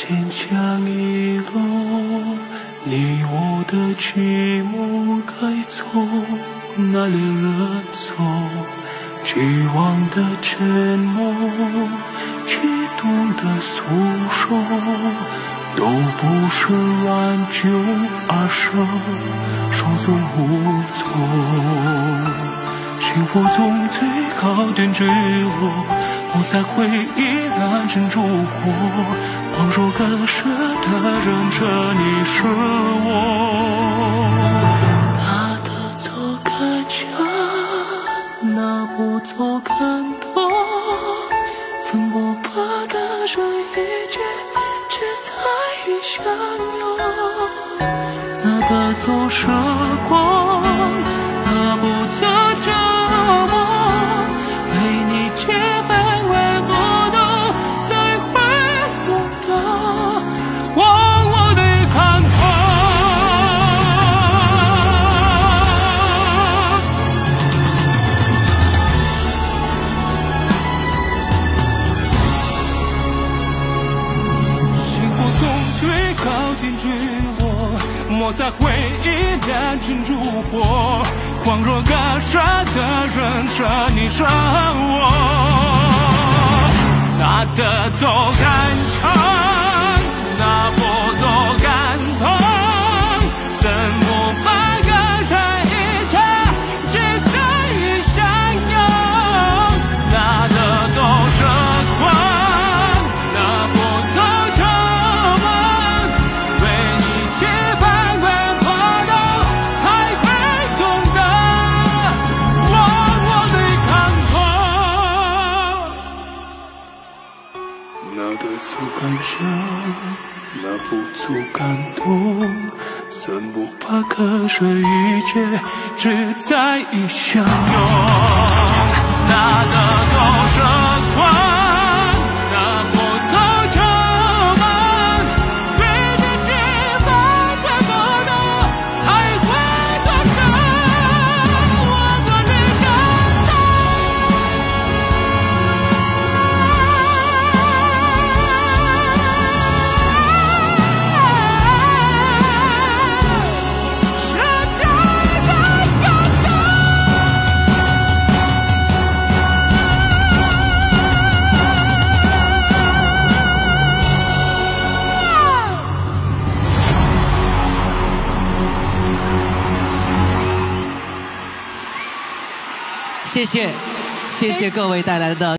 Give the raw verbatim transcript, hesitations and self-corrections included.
坚强遗落，你我的寂寞该从哪里人走？绝望的沉默，激动的诉说，都不是挽救而生，手足无措。幸福从最高点坠落，我在回忆燃成烛火，恍若隔世的人，这你是我。他的走感强，那不走感动，怎么把个人一切只在于相拥？那的走时光，那不走折磨，为你几分微波动，才会懂得忘我的看透。幸福从最高点坠落，莫在回忆燃成烛火，恍若隔世的人，这你是我。那的走感长，那不走感痛，怎么把隔成一切只在于相拥？那的走时光，那不走折磨，为你几番微波动，才会懂得忘我的看透。那的走感伤，那不走感动，怎么把隔世一切只在于相拥？那的走时光，那不走折磨，为你几番微波动，才会懂得我的感动。是真的感动。 谢谢，谢谢各位带来的。